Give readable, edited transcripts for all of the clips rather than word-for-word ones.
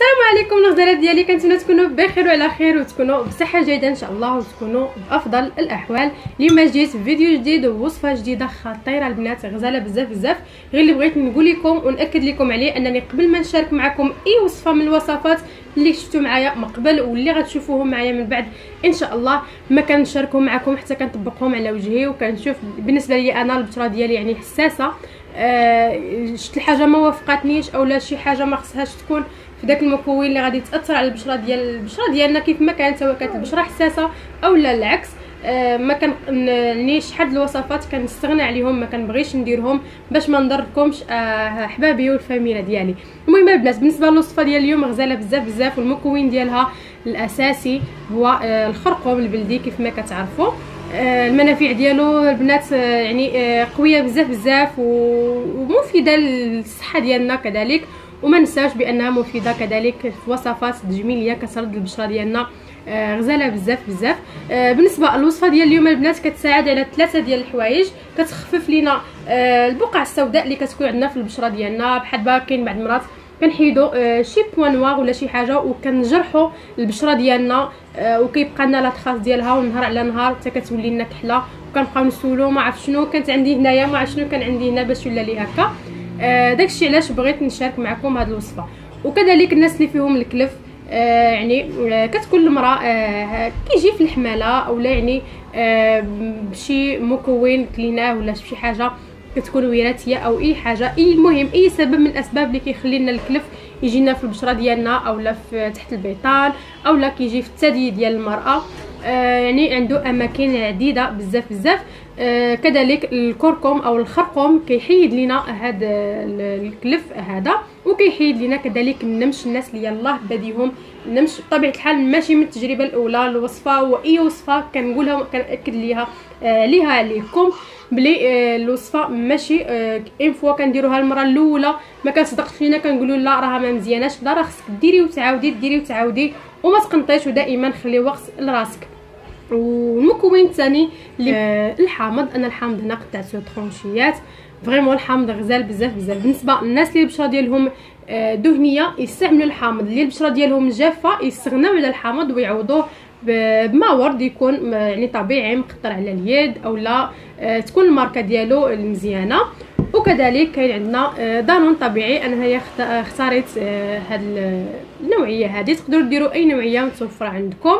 السلام عليكم الغزالات ديالي، كنتمنى تكونوا بخير وعلى خير وتكونوا بصحه جيده ان شاء الله وتكونوا بافضل الاحوال. اليوم جيت بفيديو جديد ووصفه جديده خطيره البنات، غزاله بزاف بزاف. غير اللي بغيت نقول لكم وناكد لكم عليه انني قبل ما نشارك معكم اي وصفه من الوصفات اللي شفتوا معايا من قبل واللي غتشوفوهم معايا من بعد ان شاء الله ما كنشاركهم معكم حتى كنطبقهم على وجهي وكنشوف بالنسبه لي انا البشره ديالي يعني حساسه. شفت الحاجه ما وافقتنيش اولا شي حاجه ما خصهاش تكون في داك المكون اللي غادي تاثر على البشره ديالنا كيف ما كانت، سواء كانت البشره حساسه اولا العكس. ما كنعنيش حد الوصفات كنستغنى عليهم، ما كنبغيش نديرهم باش ما نضركمش احبابي والفاميله ديالي. المهم البنات، بالنسبه للوصفه ديال اليوم غزاله بزاف بزاف، والمكون ديالها الاساسي هو الخرقوم البلدي كيف ما كتعرفوا. المنافع ديالو البنات يعني قويه بزاف بزاف ومفيده للصحه ديالنا كذلك، وما ننساوش بانها مفيده كذلك في وصفات تجميليه كترد البشره ديالنا. غزاله بزاف بزاف. بالنسبه للوصفه ديال اليوم البنات كتساعد على 3 ديال الحوايج، كتخفف لينا البقع السوداء اللي كتكون عندنا في البشره ديالنا، بحال كاين بعض المرات كنحيدوا شي بوان نوار ولا شي حاجه وكنجرحوا البشره ديالنا وكيبقى لنا لاطخاس ديالها، ونهار على نهار حتى كتولي لنا كحله وكنبقاو نسولو ما عرف شنو كانت عندي هنايا، ما عرف شنو كان عندي هنا باش ولا لي هكا. داكشي علاش بغيت نشارك معكم هذه الوصفه. وكذلك الناس اللي فيهم الكلف، يعني كتكون المراه كيجي في الحماله اولا يعني بشي مكون كليناه ولا شي حاجه كتكون وراثيه او اي حاجه، المهم اي سبب من الاسباب اللي كيخلي لنا الكلف يجينا في البشره ديالنا اولا في تحت البيطان اولا كيجي في الثدي ديال المراه. يعني عنده اماكن عديده بزاف بزاف. كذلك الكركم او الخرقوم كيحيد لنا هذا الكلف هذا، وكيحيد لنا كذلك النمش. الناس اللي يلاه بديهم النمش بطبيعه الحال ماشي من التجربه الاولى الوصفه، واي وصفه كنقولها كناكد ليها عليكم بلي الوصفه ماشي اون فوا كنديروها المره الاولى ما كتصدقش لينا كنقولوا لا راها ما مزياناش، لا راه خصك ديري وتعاودي ديري وتعاودي وما تقنطيش، ودائما خلي وقت لراسك. والمكون الثاني الحامض، انا الحامض هنا قطعته طرونشيات، فريمون الحامض غزال بزاف بزاف. بالنسبه للناس اللي البشره ديالهم دهنيه يستعملوا الحامض، اللي البشره ديالهم جافه يستغناو على الحامض ويعوضوه بما ورد يكون يعني طبيعي مقطر على اليد اولا تكون الماركه ديالو المزيانه. وكذلك كاين عندنا دانون طبيعي، انا هي اختاريت هاد النوعيه هذه، تقدروا ديروا اي نوعيه متوفره عندكم.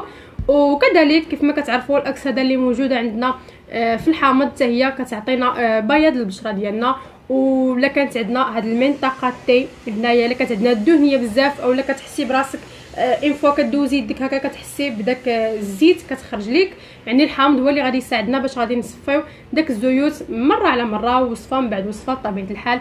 وكذلك كيف ما كتعرفوا الاكسده اللي موجوده عندنا في الحامض حتى هي كتعطينا بياض للبشره ديالنا. ولا كانت عندنا هاد المنطقه تي هنايا اللي كانت عندنا دهنيه بزاف اولا كتحسي براسك اون فوا كدوزي يدك هكا كتحسي بداك الزيت كتخرج لك، يعني الحامض هو اللي غادي يساعدنا باش غادي نصفيو داك الزيوت مره على مره وصفه من بعد وصفه بطبيعه الحال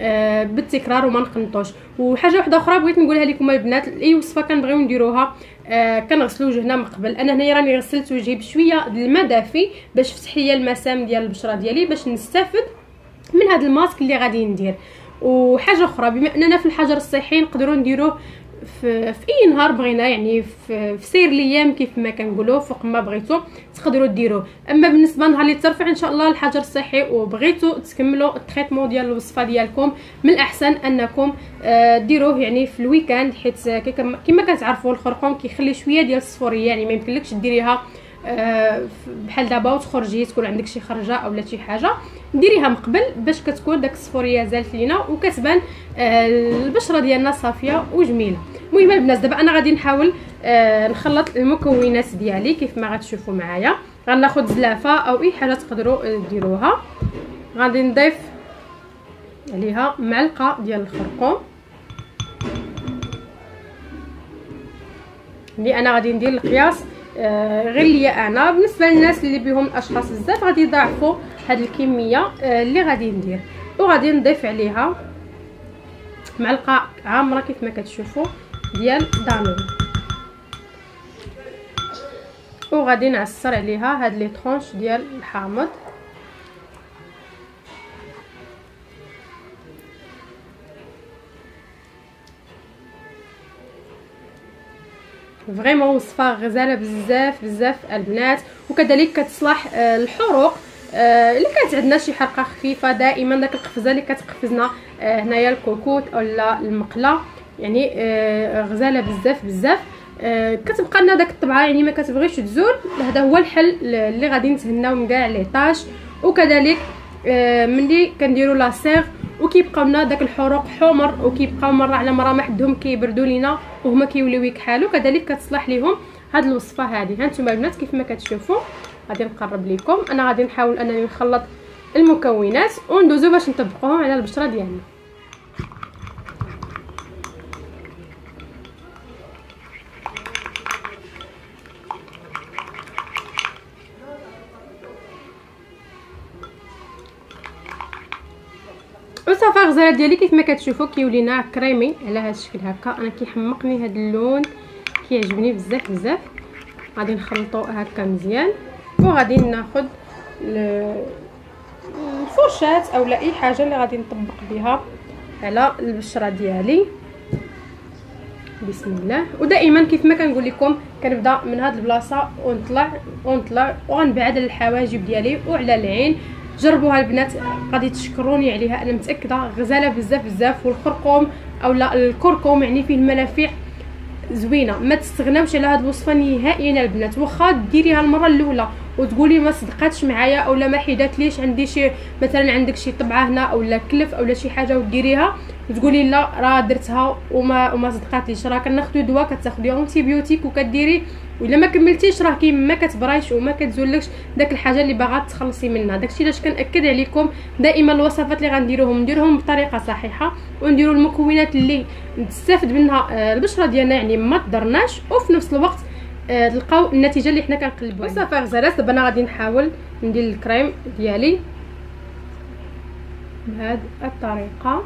بالتكرار وما نقنطوش. وحاجه واحده اخرى بغيت نقولها لكم البنات، اي وصفه كنبغيو نديروها كنغسلوا وجهنا من قبل. انا هنايا راني غسلت وجهي بشويه ديال الماء دافي باش فتح ليا المسام ديال البشره ديالي باش نستافد من هذا الماسك اللي غادي ندير. وحاجه اخرى، بما اننا في الحجر الصحي نقدروا نديروه في اي نهار بغينا، يعني في سير الايام كيف ما كنقولوا، فوق ما بغيتو تقدروا ديروه. اما بالنسبه نهار اللي ترفع ان شاء الله الحجر الصحي وبغيتو تكملوا التريتمون ديال الوصفه ديالكم، من الاحسن انكم ديروه يعني في الويكاند، حيت كما كتعرفوا الخرقوم كيخلي شويه ديال الصفوريه، يعني ما يمكنلكش ديريها بحال دابا وتخرجي تكون عندك شي خرجه اولا شي حاجه، ديريها من قبل باش كتكون داك الصفوريه زالت لينا وكتبان البشره ديالنا صافيه وجميله. المهم البنات دابا انا غادي نحاول نخلط المكونات ديالي كيف ما غتشوفوا معايا. غناخذ زلافه او اي حاجه تقدروا ديروها، غادي نضيف عليها معلقه ديال الخرقوم اللي انا غادي ندير القياس غير ليا انا. بالنسبه للناس اللي بهم الاشخاص بزاف غادي يضاعفوا هذه الكميه اللي غادي ندير. وغادي نضيف عليها معلقه عامره كيف ما كتشوفوا ديال دانون، وغادي نعصر عليها هاد لي طرونش ديال الحامض. فريمون وصفه غزاله بزاف بزاف البنات. وكذلك كتصلح الحروق اللي كانت عندنا شي حرقه خفيفه، دائما داك القفزه اللي كتقفزنا هنايا الكوكوت اولا المقله يعني غزاله بزاف بزاف. كتبقى لنا داك الطبعه يعني ما كتبغيش تزول. هذا هو الحل اللي غادي نتهناو من كاع لي طاش. وكذلك ملي كنديروا لاسيغ وكيبقاو لنا داك الحروق حمر وكيبقاو مره على مره ما حدهم كيبردوا لينا وهما كيوليو يكحالوا، كذلك كتصلح ليهم هاد الوصفه هذه. ها نتوما البنات كيف ما كتشوفوا غادي نقرب لكم. انا غادي نحاول انني نخلط المكونات وندوزو باش نطبقوهم على البشره ديالنا. وصافي الغزاله ديالي كيف ما كتشوفوا كيولينا كريمي على هذا الشكل هكا. انا كيحمقني هذا اللون كيعجبني بزاف بزاف. غادي نخلطو هكا مزيان وغادي ناخذ الفرشات اولا اي حاجه اللي غادي نطبق بها على البشره ديالي. بسم الله. ودائما كيف ما كنقول لكم كنبدا من هاد البلاصه ونطلع وغنبعد على الحواجب ديالي وعلى العين. جربوها البنات غادي تشكروني عليها، انا متاكده. غزاله بزاف بزاف. والخرقوم اولا الكركم يعني فيه المنافع زوينه. ما تستغناوش على هاد الوصفه نهائيا البنات. واخا ديريها المره الاولى وتقولي ما صدقاتش معايا اولا ما حيداتليش، عندي شي مثلا عندك شي طبعه هنا اولا كلف اولا شي حاجه وديريها وتقولي لا راه درتها وما صدقاتليش، راه كناخذوا دواء كتاخذي انتيبيوتيك وكديري ولا ما كملتيش راه ما كتبرايش وما كتزولكش داك الحاجه اللي باغا تخلصي منها. داكشي علاش كنأكد عليكم دائما الوصفات اللي غنديروهم نديروهم بطريقه صحيحه ونديروا المكونات اللي تستافد منها البشره ديالنا يعني ما تضرناش وفي نفس الوقت تلقاو النتيجه اللي حنا كنقلبوا عليها. صافي غزالات دابا انا غادي نحاول ندير الكريم ديالي بهذه الطريقه.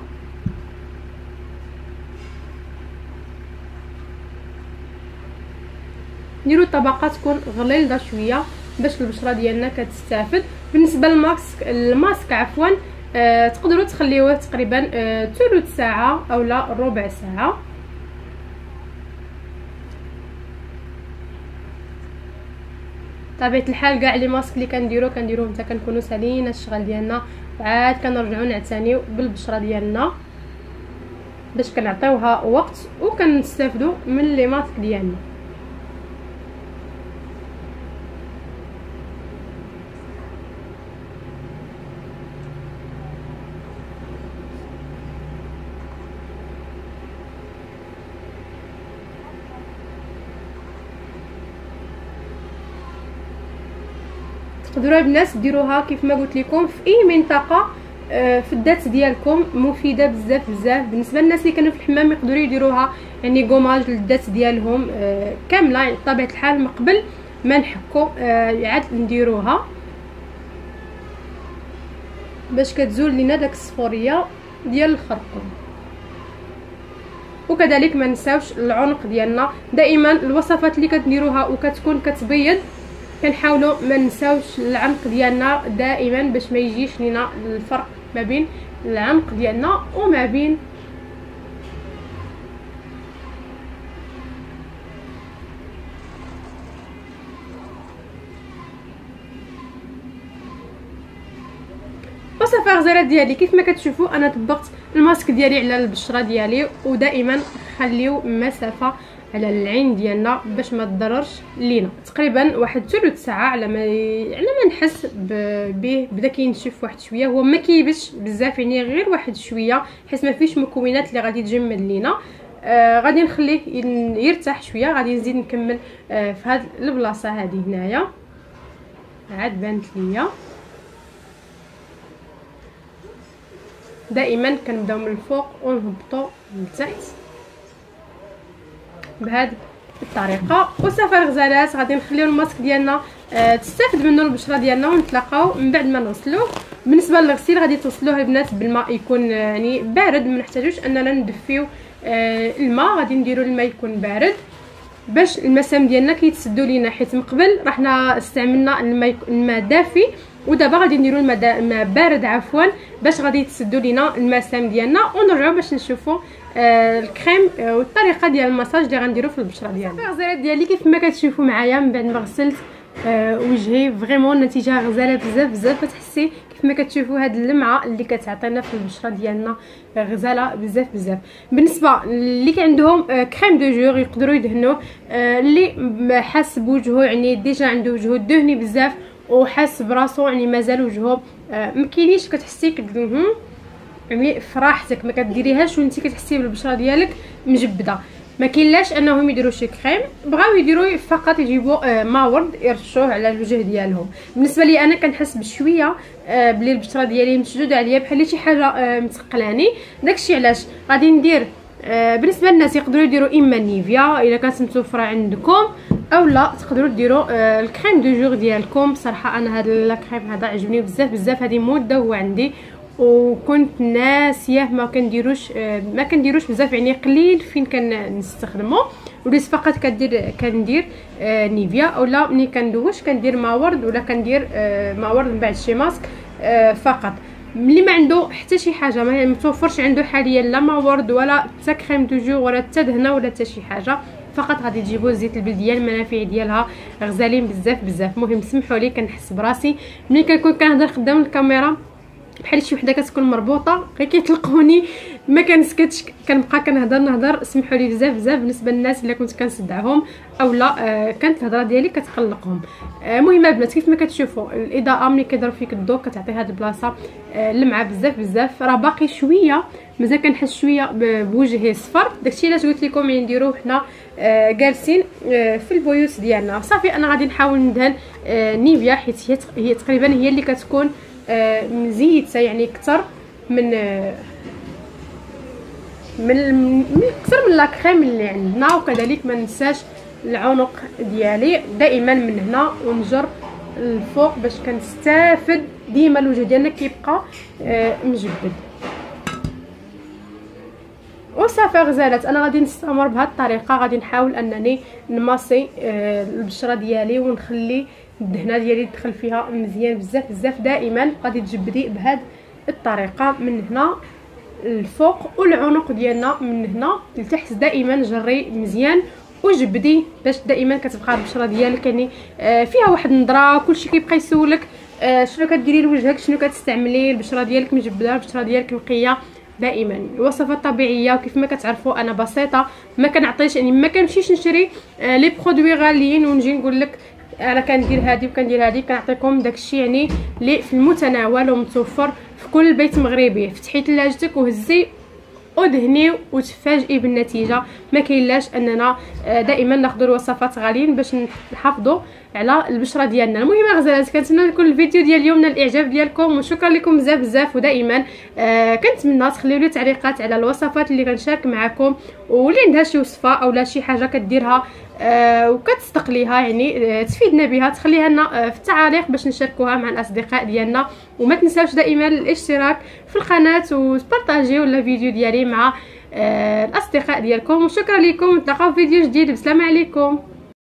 نديروا الطبقه تكون غليظه شويه باش البشره ديالنا كتستافد. بالنسبه الماسك عفوا تقدروا تخليوه تقريبا ثلث ساعه اولا ربع ساعه. طبيعه الحال كاع لي ماسك اللي كنديروه حتى كنكونوا سالينا الشغل ديالنا عاد كنرجعوا نعتنيو بالبشره ديالنا باش كنعطيوها وقت وكنستافدوا من لي ماسك ديالنا. تقدروا البنات ديروها كيف ما قلت لكم في اي منطقه في الذات ديالكم، مفيده بزاف بزاف. بالنسبه للناس اللي كانوا في الحمام يقدروا يديروها يعني كوماج للذات ديالهم كامله. يعني بطبيعه الحال من قبل ما نحكو عاد نديروها باش كتزول لينا داك الصفوريه ديال الخرقوم. وكذلك ما نساوش العنق ديالنا. دائما الوصفات اللي كتديروها وكتكون كتبيض كنحاولوا ما نساوش العنق ديالنا دائما باش ما يجيش لينا الفرق ما بين العنق ديالنا وما بين وصافي غزالات ديالي. كيف ما كتشوفوا انا طبقت الماسك ديالي على البشره ديالي. ودائما خليو مسافه على العين ديالنا باش ما تضررش لينا تقريبا واحد ثلث ساعه على ما نحس به بدا كينشف واحد شويه. هو ما كيبش بزاف يعني غير واحد شويه حيت ما فيش مكونات اللي غادي تجمد لينا. غادي نخليه يرتاح شويه. غادي نزيد نكمل في هذه البلاصه هذه هنايا عاد بانت ليا. دائما كنبداو من الفوق ونهبطوا لتحت بهذه الطريقه. وصافي الغزالات غادي نخليو الماسك ديالنا تستافد منه البشره ديالنا ونتلاقاو من بعد ما نوصلوه. بالنسبه للغسيل غادي توصلوه البنات بالماء يكون يعني بارد، ما نحتاجوش اننا ندفيو الماء. غادي نديروا الماء يكون بارد باش المسام ديالنا كيتسدوا لينا، حيت من قبل رحنا استعملنا الماء دافي ودابا غادي نديروا الماء بارد عفوا باش غادي يتسدوا لينا المسام ديالنا. ونرجعوا باش نشوفوا الكريم والطريقه ديال المساج اللي غنديروا في البشره ديالنا. الغزالات ديالي كيف ما كتشوفوا معايا من بعد ما غسلت وجهي فريمون النتيجه غزاله بزاف بزاف. كتحسي كيف كيف ما كتشوفوا هاد اللمعه اللي كتعطينا في البشره ديالنا غزاله بزاف بزاف. بالنسبه اللي عندهم كريم دو جور يقدروا يدهنوه، اللي حاس بوجهه يعني ديجا عنده وجهه دهني بزاف وحاس براسو يعني مازال وجهه ما كاينيش كتحسي يعني فراحتك ما كديريهاش وانت كتحسي بالبشره ديالك مجبده. ما كاينلاش انهم يديروا شي كريم، بغاو يديروا فقط يجيبوا ما ورد يرشوه على الوجه ديالهم. بالنسبه لي انا كنحس بشويه بلي البشره ديالي مشدوده عليا بحال شي حاجه متقلاني، داكشي علاش غادي ندير بالنسبه للناس يقدروا يديروا اما نيفيا الا كانت متوفره عندكم، او لا تقدروا ديروا الكريم دو جور ديالكم. صراحه انا هذا الكريم هذا عجبني بزاف بزاف، هذه مده هو عندي وكنت ناسيه ما كنديروش بزاف، يعني قليل فين كنستخدمه. وليس فقط كندير نيفيا، اولا ملي كندوش كندير ما ورد، ولا كندير ما ورد من بعد شي ماسك فقط. ملي ما عنده حتى شي حاجه ما متوفرش عنده حاليا لا ما ورد ولا حتى كريم دو جور ولا حتى دهنه ولا حتى شي حاجه، فقط غادي تجيبوا زيت البلديه. المنافع ديالها غزالين بزاف بزاف. المهم سمحوا لي كنحس براسي ملي كنكون كنهضر قدام الكاميرا بحال شي وحده كتكون مربوطه، غير كيطلقوني ما كنسكتش كنبقى كنهضر. سمحوا لي بزاف بزاف بالنسبه للناس اللي كنت كنصدعهم او لا كانت الهضره ديالي كتقلقهم. المهم البنات كيف ما كتشوفوا الاضاءه ملي كيضرب فيك الضوء كتعطي هاد البلاصه لمعه بزاف بزاف. راه باقي شويه مازال كنحس شويه بوجهي صفر، داكشي علاش قلت لكم يعني نديروه حنا جالسين في البيوت ديالنا. صافي انا غادي نحاول ندهن نيفيا حيت هي تقريبا هي اللي كتكون مزيته يعني اكثر من اكثر من لا كريم اللي عندنا. وكذلك ما ننساش العنق ديالي دائما من هنا ونجر الفوق باش كنستافد ديما الوجه ديالنا كيبقى مجبد. وصافي غزالات انا غادي نستمر بهذه الطريقه، غادي نحاول انني نماسي البشره ديالي ونخلي الدهنه ديالي تدخل فيها مزيان بزاف بزاف. دائما غادي تجبدي بهذه الطريقه من هنا الفوق والعنق ديالنا من هنا لتحت، دائما جري مزيان وجبدي باش دائما كتبقى البشره ديالك يعني فيها واحد النضره. كلشي كيبقى يسولك شنو كديري لوجهك، شنو كتستعملي، البشره ديالك مجبده، البشره ديالك نقيه. دائما الوصفات طبيعيه وكيف ما كتعرفوا انا بسيطه، ما كنعطيش يعني ما كنمشيش نشري لي برودوي غاليين ونجي نقول لك انا كندير هذه وكندير هذه. كنعطيكم داكشي يعني اللي في المتناول ومتوفر في كل بيت مغربي. فتحي ثلاجتك وهزي ودهني وتفاجئي بالنتيجه. ما كاينلاش اننا دائما ناخذ الوصفات غاليين باش نحافظوا على البشره ديالنا. المهم غزالات كنتمنى يكون الفيديو ديال اليوم نال الاعجاب ديالكم وشكرا لكم بزاف بزاف. ودائما كنتمنى تخليو لي تعليقات على الوصفات اللي كنشارك معكم، واللي عندها شي وصفه اولا شي حاجه كديرها وكتستقليها يعني تفيدنا بها تخليها لنا في التعاليق باش نشاركوها مع الاصدقاء ديالنا. وما تنساوش دائما الاشتراك في القناه وتبارطاجيو الفيديو ديالي مع الاصدقاء ديالكم. وشكرا لكم، نتلاقاو في فيديو جديد. بسلام عليكم.